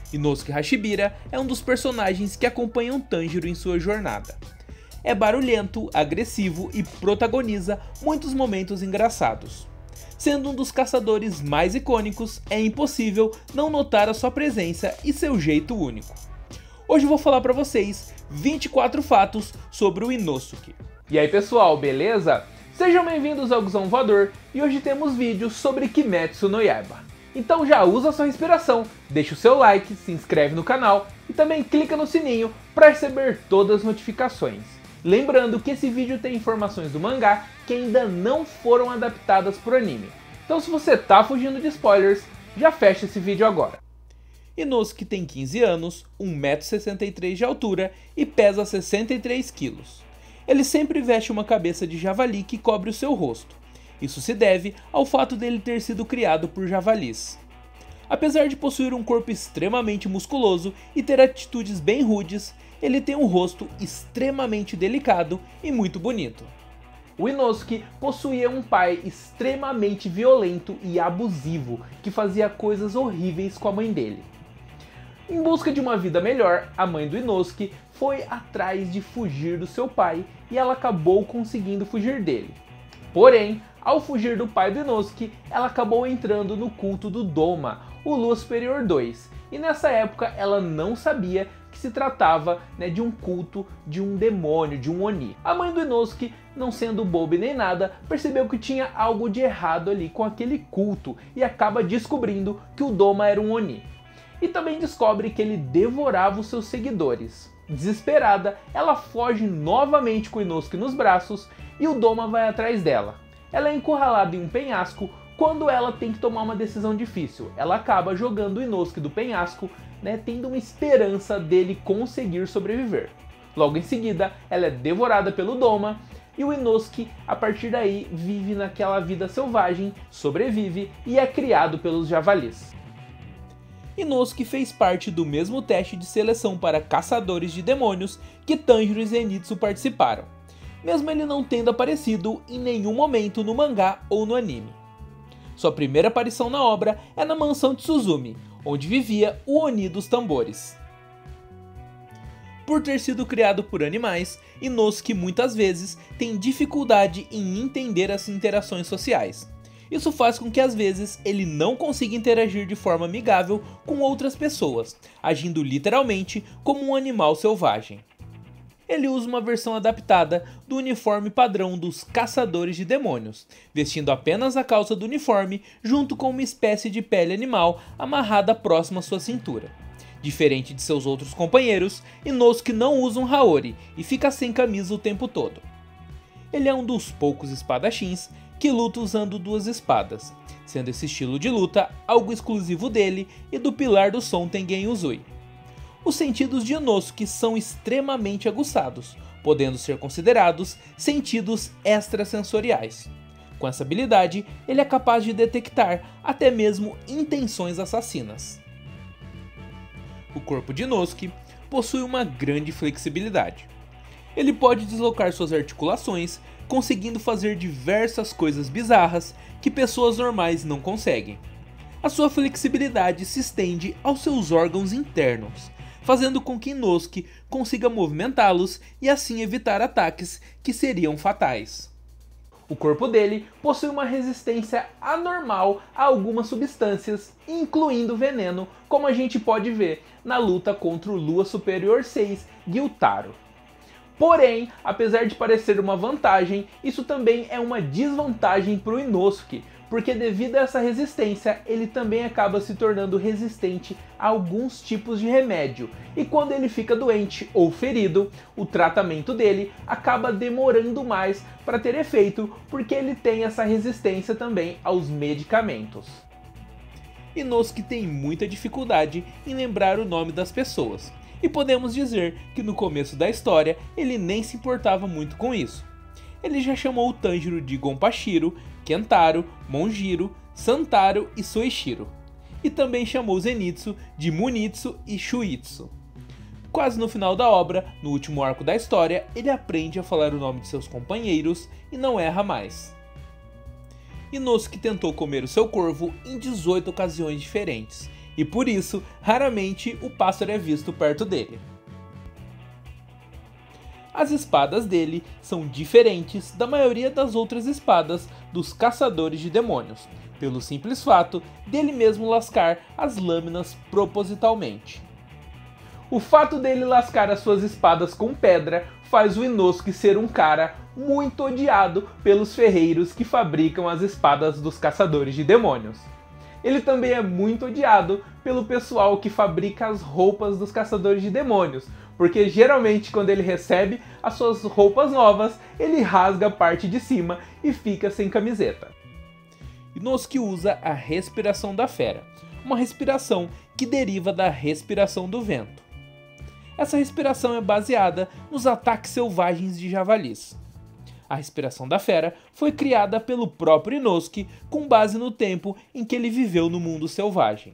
Inosuke Hashibira é um dos personagens que acompanham Tanjiro em sua jornada. É barulhento, agressivo e protagoniza muitos momentos engraçados. Sendo um dos caçadores mais icônicos, é impossível não notar a sua presença e seu jeito único. Hoje eu vou falar para vocês 24 fatos sobre o Inosuke. E aí pessoal, beleza? Sejam bem-vindos ao Guzão Voador e hoje temos vídeos sobre Kimetsu no Yaiba. Então já usa a sua respiração, deixa o seu like, se inscreve no canal e também clica no sininho para receber todas as notificações. Lembrando que esse vídeo tem informações do mangá que ainda não foram adaptadas para o anime. Então se você tá fugindo de spoilers, já fecha esse vídeo agora. Inosuke tem 15 anos, 1,63 m de altura e pesa 63 kg. Ele sempre veste uma cabeça de javali que cobre o seu rosto. Isso se deve ao fato dele ter sido criado por javalis. Apesar de possuir um corpo extremamente musculoso e ter atitudes bem rudes, ele tem um rosto extremamente delicado e muito bonito. O Inosuke possuía um pai extremamente violento e abusivo que fazia coisas horríveis com a mãe dele. Em busca de uma vida melhor, a mãe do Inosuke foi atrás de fugir do seu pai e ela acabou conseguindo fugir dele. Porém, ao fugir do pai do Inosuke, ela acabou entrando no culto do Doma, o Lua Superior 2, e nessa época ela não sabia que se tratava de um culto de um demônio, de um Oni. A mãe do Inosuke, não sendo boba nem nada, percebeu que tinha algo de errado ali com aquele culto e acaba descobrindo que o Doma era um Oni. E também descobre que ele devorava os seus seguidores. Desesperada, ela foge novamente com o Inosuke nos braços e o Doma vai atrás dela. Ela é encurralada em um penhasco quando ela tem que tomar uma decisão difícil. Ela acaba jogando o Inosuke do penhasco, tendo uma esperança dele conseguir sobreviver. Logo em seguida, ela é devorada pelo Doma e o Inosuke, a partir daí, vive naquela vida selvagem, sobrevive e é criado pelos javalis. Inosuke fez parte do mesmo teste de seleção para caçadores de demônios que Tanjiro e Zenitsu participaram, mesmo ele não tendo aparecido em nenhum momento no mangá ou no anime. Sua primeira aparição na obra é na mansão de Suzumi, onde vivia o Oni dos Tambores. Por ter sido criado por animais, Inosuke muitas vezes tem dificuldade em entender as interações sociais. Isso faz com que às vezes ele não consiga interagir de forma amigável com outras pessoas, agindo literalmente como um animal selvagem. Ele usa uma versão adaptada do uniforme padrão dos caçadores de demônios, vestindo apenas a calça do uniforme junto com uma espécie de pele animal amarrada próxima à sua cintura. Diferente de seus outros companheiros, Inosuke não usa um Haori e fica sem camisa o tempo todo. Ele é um dos poucos espadachins que luta usando duas espadas, sendo esse estilo de luta algo exclusivo dele e do pilar do som Tengen Uzui. Os sentidos de Inosuke são extremamente aguçados, podendo ser considerados sentidos extrasensoriais. Com essa habilidade, ele é capaz de detectar até mesmo intenções assassinas. O corpo de Inosuke possui uma grande flexibilidade. Ele pode deslocar suas articulações, conseguindo fazer diversas coisas bizarras que pessoas normais não conseguem. A sua flexibilidade se estende aos seus órgãos internos, fazendo com que Inosuke consiga movimentá-los e assim evitar ataques que seriam fatais. O corpo dele possui uma resistência anormal a algumas substâncias, incluindo veneno, como a gente pode ver na luta contra o Lua Superior 6, Gyutaro. Porém, apesar de parecer uma vantagem, isso também é uma desvantagem para o Inosuke, porque devido a essa resistência, ele também acaba se tornando resistente a alguns tipos de remédio, e quando ele fica doente ou ferido, o tratamento dele acaba demorando mais para ter efeito, porque ele tem essa resistência também aos medicamentos. Inosuke tem muita dificuldade em lembrar o nome das pessoas, e podemos dizer que no começo da história ele nem se importava muito com isso. Ele já chamou o Tanjiro de Gonpashiro, Kentaro, Monjiro, Santaro e Soichiro, e também chamou Zenitsu de Munitsu e Shuitsu. Quase no final da obra, no último arco da história, ele aprende a falar o nome de seus companheiros e não erra mais. Inosuke tentou comer o seu corvo em 18 ocasiões diferentes, e por isso, raramente o pássaro é visto perto dele. As espadas dele são diferentes da maioria das outras espadas dos caçadores de demônios, pelo simples fato dele mesmo lascar as lâminas propositalmente. O fato dele lascar as suas espadas com pedra faz o Inosuke ser um cara muito odiado pelos ferreiros que fabricam as espadas dos caçadores de demônios. Ele também é muito odiado pelo pessoal que fabrica as roupas dos caçadores de demônios, porque geralmente quando ele recebe as suas roupas novas, ele rasga a parte de cima e fica sem camiseta. Inosuke usa a respiração da fera, uma respiração que deriva da respiração do vento. Essa respiração é baseada nos ataques selvagens de javalis. A respiração da fera foi criada pelo próprio Inosuke com base no tempo em que ele viveu no mundo selvagem.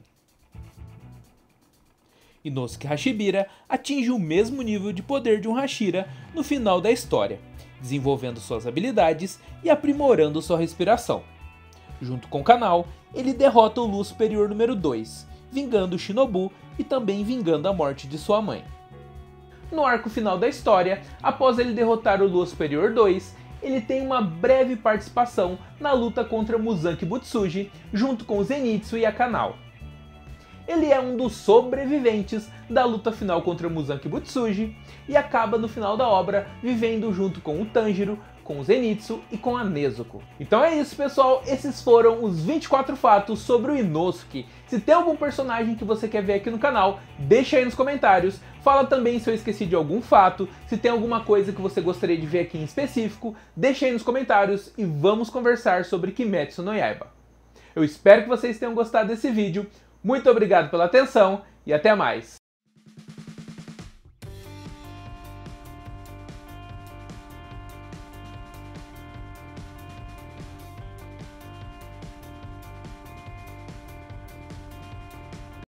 Inosuke Hashibira atinge o mesmo nível de poder de um Hashira no final da história, desenvolvendo suas habilidades e aprimorando sua respiração. Junto com o Kanao, ele derrota o Lua Superior número 2, vingando Shinobu e também vingando a morte de sua mãe. No arco final da história, após ele derrotar o Lua Superior 2, ele tem uma breve participação na luta contra Muzanki Butsuji, junto com Zenitsu e a Kanao. Ele é um dos sobreviventes da luta final contra Muzanki Butsuji e acaba no final da obra vivendo junto com o Tanjiro, com o Zenitsu e com a Nezuko. Então é isso, pessoal, esses foram os 24 fatos sobre o Inosuke. Se tem algum personagem que você quer ver aqui no canal, deixa aí nos comentários. Fala também se eu esqueci de algum fato, se tem alguma coisa que você gostaria de ver aqui em específico, deixa aí nos comentários e vamos conversar sobre Kimetsu no Yaiba. Eu espero que vocês tenham gostado desse vídeo, muito obrigado pela atenção e até mais!